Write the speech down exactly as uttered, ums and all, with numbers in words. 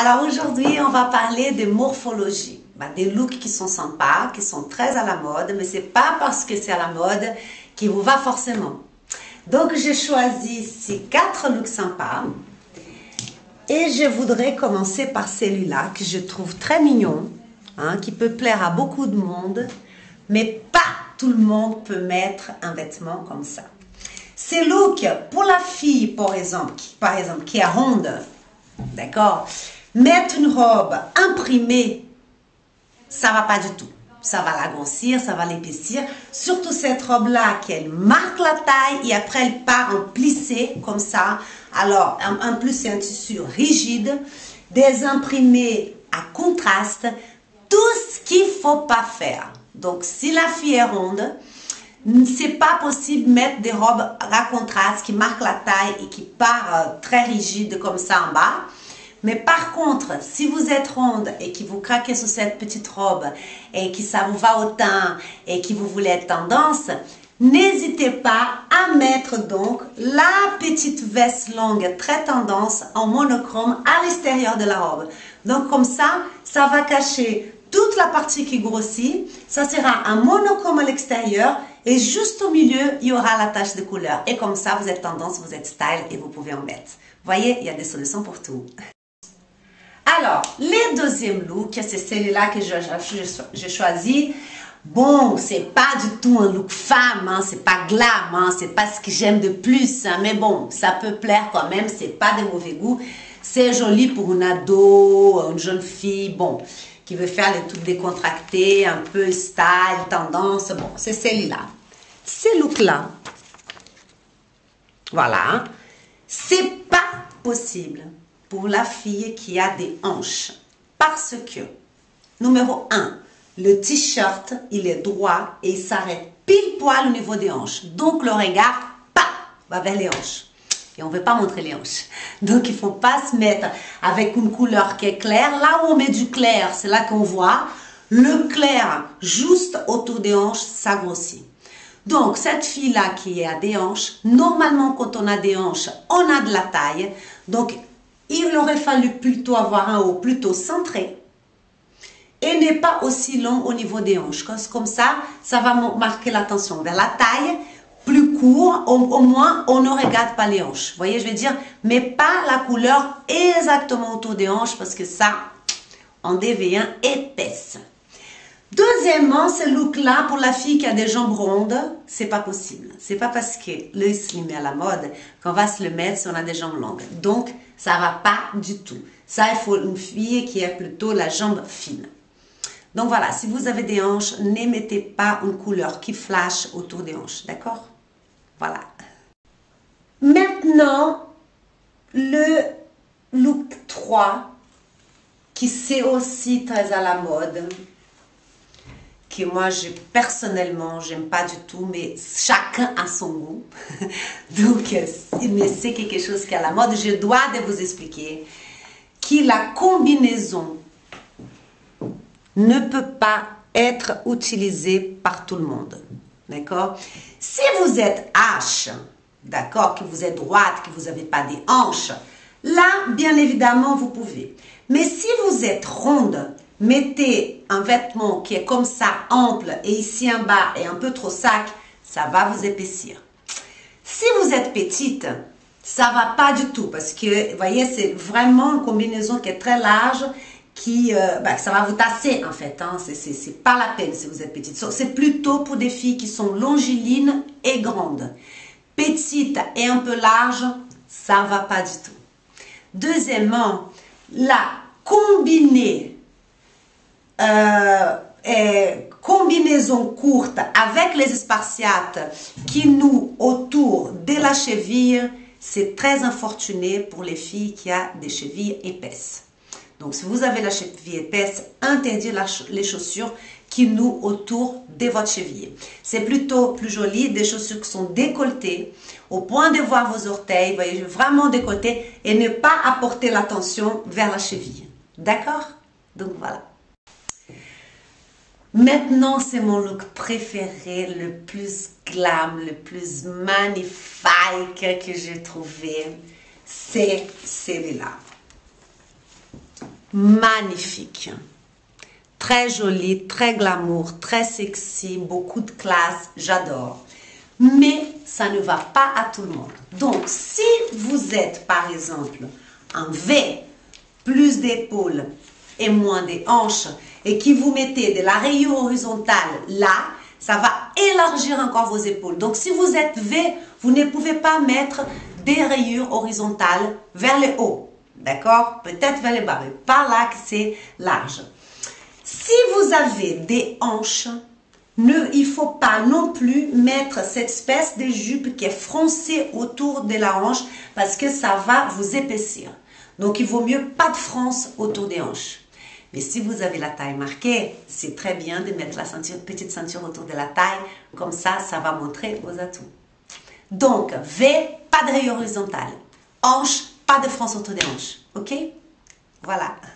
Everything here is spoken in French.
Alors aujourd'hui, on va parler de morphologie, bah, des looks qui sont sympas, qui sont très à la mode, mais c'est pas parce que c'est à la mode qu'il vous va forcément. Donc j'ai choisi ces quatre looks sympas et je voudrais commencer par celui-là que je trouve très mignon, hein, qui peut plaire à beaucoup de monde, mais pas tout le monde peut mettre un vêtement comme ça. Ces looks, pour la fille par exemple, qui, par exemple, qui est ronde, d'accord, mettre une robe imprimée, ça va pas du tout. Ça va l'agrossir, ça va l'épaissir. Surtout cette robe-là, qu'elle marque la taille et après elle part en plissé, comme ça. Alors, en, en plus, c'est un tissu rigide, des imprimés à contraste, tout ce qu'il faut pas faire. Donc, si la fille est ronde, c'est pas possible de mettre des robes à contraste qui marquent la taille et qui part très rigide comme ça en bas. Mais par contre, si vous êtes ronde et que vous craquez sur cette petite robe et que ça vous va au teint et que vous voulez être tendance, n'hésitez pas à mettre donc la petite veste longue très tendance en monochrome à l'extérieur de la robe. Donc comme ça, ça va cacher toute la partie qui grossit. Ça sera un monochrome à l'extérieur et juste au milieu, il y aura la tache de couleur. Et comme ça, vous êtes tendance, vous êtes style et vous pouvez en mettre. Voyez, il y a des solutions pour tout. Alors, le deuxième look, c'est celui-là que j'ai choisi. Bon, c'est pas du tout un look femme, hein, c'est pas glam, hein, c'est pas ce que j'aime de plus, hein, mais bon, ça peut plaire quand même, c'est pas de mauvais goût. C'est joli pour une ado, une jeune fille, bon, qui veut faire les trucs décontractés, un peu style, tendance, bon, c'est celui-là. Ce look-là, voilà, c'est pas possible pour la fille qui a des hanches. Parce que, numéro un, le t-shirt, il est droit et il s'arrête pile poil au niveau des hanches. Donc, le regard, pas, va vers les hanches. Et on ne veut pas montrer les hanches. Donc, il ne faut pas se mettre avec une couleur qui est claire. Là où on met du clair, c'est là qu'on voit. Le clair, juste autour des hanches, ça grossit. Donc, cette fille-là qui a des hanches, normalement, quand on a des hanches, on a de la taille. Donc, il aurait fallu plutôt avoir un haut plutôt centré et n'est pas aussi long au niveau des hanches. Comme ça, ça va marquer l'attention vers la taille, plus court, au, au moins on ne regarde pas les hanches. Vous voyez, je veux dire, mais pas la couleur exactement autour des hanches parce que ça, on devient épaisse. Deuxièmement, ce look-là, pour la fille qui a des jambes rondes, c'est pas possible. C'est pas parce que le slim est à la mode qu'on va se le mettre si on a des jambes longues. Donc, ça va pas du tout. Ça, il faut une fille qui a plutôt la jambe fine. Donc voilà, si vous avez des hanches, ne mettez pas une couleur qui flash autour des hanches, d'accord? Voilà. Maintenant, le look trois, qui c'est aussi très à la mode, que moi, je, personnellement, j'aime pas du tout, mais chacun a son goût. Donc, mais c'est quelque chose qui est à la mode, je dois de vous expliquer que la combinaison ne peut pas être utilisée par tout le monde. D'accord? Si vous êtes H, d'accord, que vous êtes droite, que vous n'avez pas des hanches, là, bien évidemment, vous pouvez. Mais si vous êtes ronde, mettez un vêtement qui est comme ça, ample, et ici en bas est un peu trop sac, ça va vous épaissir. Si vous êtes petite, ça ne va pas du tout, parce que, vous voyez, c'est vraiment une combinaison qui est très large, qui, euh, ben, ça va vous tasser, en fait, hein. C'est pas la peine si vous êtes petite. C'est plutôt pour des filles qui sont longilines et grandes. Petite et un peu large, ça ne va pas du tout. Deuxièmement, la combiner Euh, et combinaison courte avec les spartiates qui nouent autour de la cheville, c'est très infortuné pour les filles qui ont des chevilles épaisses. Donc, si vous avez la cheville épaisse, interdire la, les chaussures qui nouent autour de votre cheville. C'est plutôt plus joli, des chaussures qui sont décolletées, au point de voir vos orteils, voyez, vraiment décolletées, et ne pas apporter l'attention vers la cheville. D'accord? Donc, voilà. Maintenant, c'est mon look préféré, le plus glam, le plus magnifique que j'ai trouvé. C'est celui-là. magnifique. Très joli, très glamour, très sexy, beaucoup de classe, j'adore. Mais ça ne va pas à tout le monde. Donc, si vous êtes, par exemple, en V, plus d'épaules et moins des hanches, et que vous mettez de la rayure horizontale là, ça va élargir encore vos épaules. Donc, si vous êtes V, vous ne pouvez pas mettre des rayures horizontales vers le haut. D'accord? Peut-être vers le bas, mais pas là que c'est large. Si vous avez des hanches, ne, il ne faut pas non plus mettre cette espèce de jupe qui est froncée autour de la hanche parce que ça va vous épaissir. Donc, il vaut mieux pas de fronce autour des hanches. Mais si vous avez la taille marquée, c'est très bien de mettre la ceinture, petite ceinture autour de la taille. Comme ça, ça va montrer vos atouts. Donc, V, pas de rayures horizontales. Hanche, pas de fronce autour des hanches. OK? Voilà.